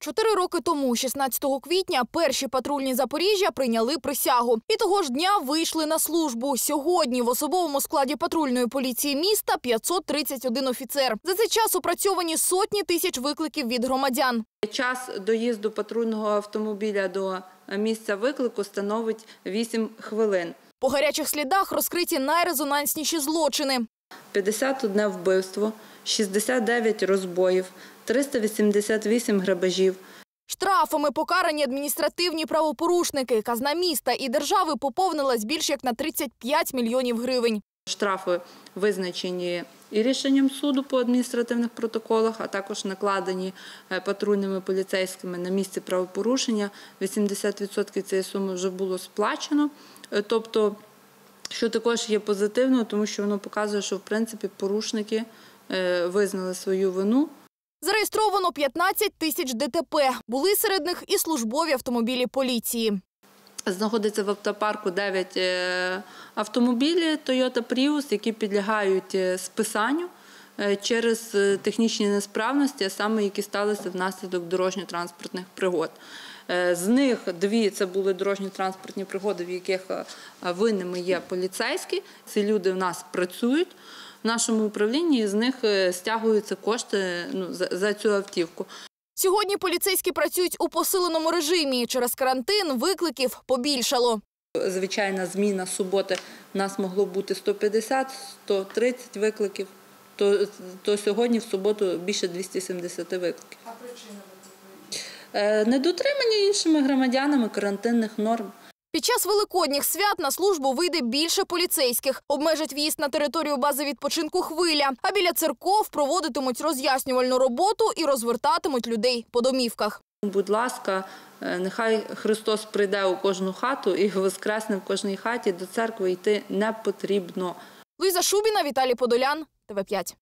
4 роки тому, 16 квітня, перші патрульні Запоріжжя прийняли присягу. І того ж дня вийшли на службу. Сьогодні в особовому складі патрульної поліції міста 531 офіцер. За цей час опрацьовані сотні тисяч викликів від громадян. Час доїзду патрульного автомобіля до місця виклику становить 8 хвилин. По гарячих слідах розкриті найрезонансніші злочини. 51 вбивство, 69 розбоїв, 388 грабежів. Штрафами покарані адміністративні правопорушники. Казна міста і держави поповнилась більш як на 35 мільйонів гривень. Штрафи визначені і рішенням суду по адміністративних протоколах, а також накладені патрульними поліцейськими на місці правопорушення. 80% цієї суми вже було сплачено. Тобто, що також є позитивно, тому що воно показує, що в принципі порушники визнали свою вину. Зареєстровано 15 тисяч ДТП. Були серед них і службові автомобілі поліції. Знаходиться в автопарку 9 автомобілів Toyota Prius, які підлягають списанню через технічні несправності, а саме які сталися внаслідок дорожньо-транспортних пригод. З них 2 – це були дорожньо-транспортні пригоди, в яких винними є поліцейські. Ці люди в нас працюють в нашому управлінні, і з них стягуються кошти за цю автівку. Сьогодні поліцейські працюють у посиленому режимі. Через карантин викликів побільшало. Звичайна зміна суботи у нас могло бути 150-130 викликів, то сьогодні в суботу більше 270 викликів. А причина викликів? Недотримання іншими громадянами карантинних норм. Під час великодніх свят на службу вийде більше поліцейських. Обмежать в'їзд на територію бази відпочинку «Хвиля». А біля церков проводитимуть роз'яснювальну роботу і розвертатимуть людей по домівках. Будь ласка, нехай Христос прийде у кожну хату і воскресне в кожній хаті. До церкви йти не потрібно. Луїза Шубіна, Віталій Подолян, ТВ5.